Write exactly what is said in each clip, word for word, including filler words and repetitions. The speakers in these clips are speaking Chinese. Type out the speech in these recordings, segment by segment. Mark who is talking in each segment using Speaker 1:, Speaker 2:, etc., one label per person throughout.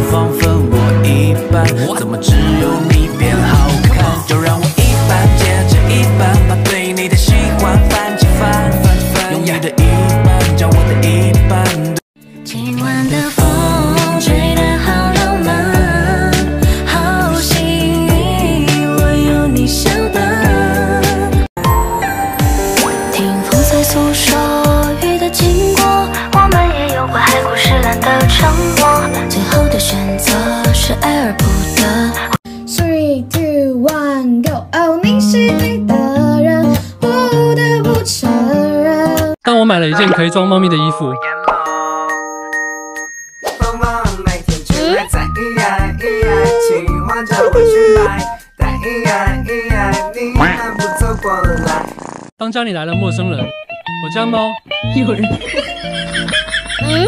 Speaker 1: 肪分我一半，怎么只有你变好看？就让我一半接着一半，把对你的喜欢翻着翻，用你的一半叫我的一半。
Speaker 2: 今晚的风吹得好浪漫，好幸运我有你相伴。听风在诉说雨的经过，我们也有过海枯石烂的承诺，最后的选择是爱而不得。
Speaker 3: Three, two, one, go！ 哦，你是对的人，不得不承认。
Speaker 4: 但我买了一件可以装猫咪的衣服。当家里来了陌生人，我家猫有人。嗯？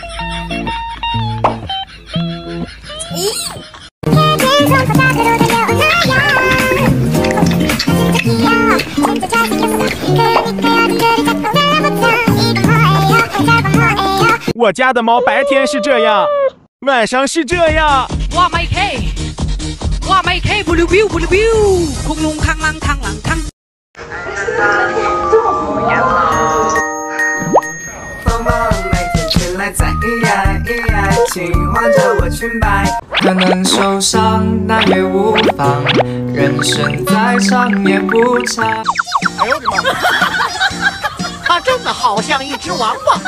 Speaker 5: 我家的猫白天是这样，晚上是这样。
Speaker 6: 哇麦 K， 哇麦 K， 不溜溜不溜溜，恐龙扛啷扛啷扛。
Speaker 7: 芳芳每天起来在咿呀咿呀，轻唤着我裙摆。可能受伤，那也无妨，人生再长也不长。
Speaker 8: 哎呦我的妈！它真的好像一只王八。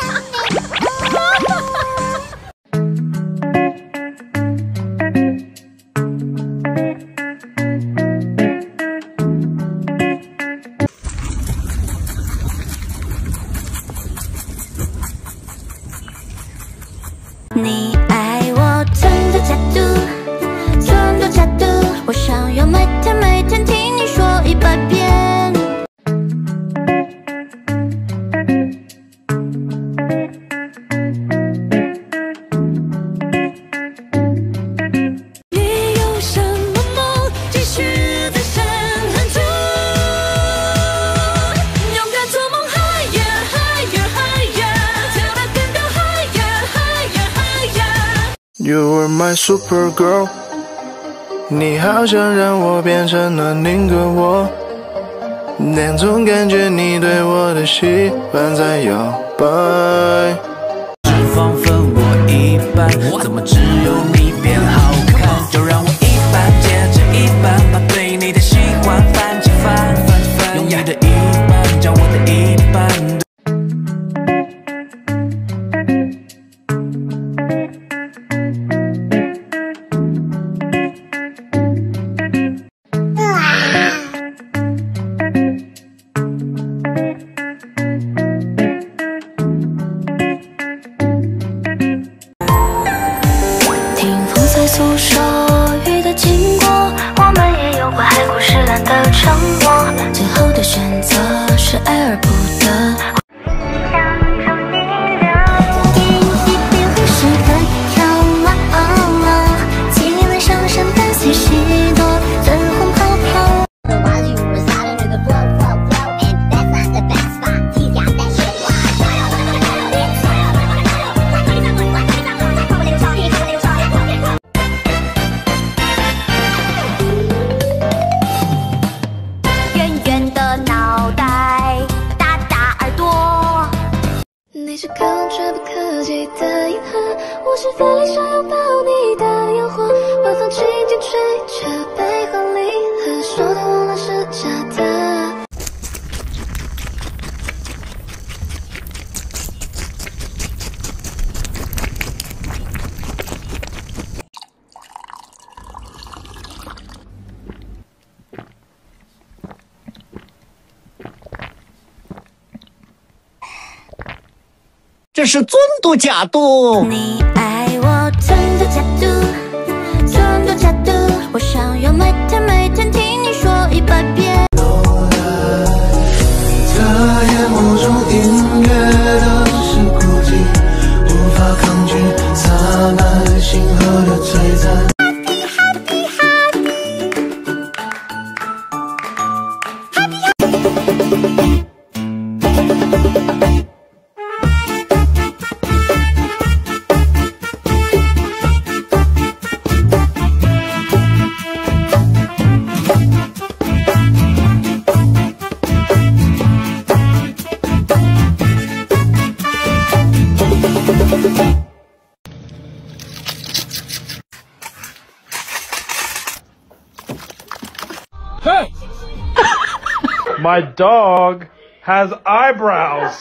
Speaker 2: 你爱我存的假度，存的假度，我想要每天每天听你说一百遍。你有什么梦，继续在深海中，勇敢做梦 higher higher higher， 跳得更高 higher higher higher。
Speaker 9: You were my super girl， 你好像让我变成了另个我，但总感觉你对我的喜欢在摇摆。
Speaker 1: 脂肪分我一半，怎么只有你变好看？就让我一半接着一半，把对你的喜欢翻着翻，用你的一半叫我的一半。
Speaker 2: 诉说雨的经过，我们也有过海枯石烂的承诺，最后的选择是爱而不得。电影一边会是个眺望，纪念的上山伴随许多粉红泡泡。你是可望却不可及的银河，我是奋力想拥抱你的烟火，晚风轻轻吹着悲欢离合，说的忘了是假的。
Speaker 8: 这是尊度假度。
Speaker 2: 你爱我尊度假度，尊度假度，我想要每天每天听你说一百遍。
Speaker 9: 在夜幕中，音乐的是孤寂，无法抗拒洒满星河的璀璨。
Speaker 10: My dog has eyebrows.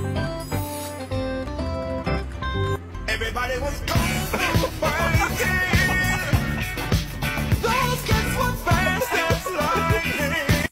Speaker 11: Everybody was going for fighting.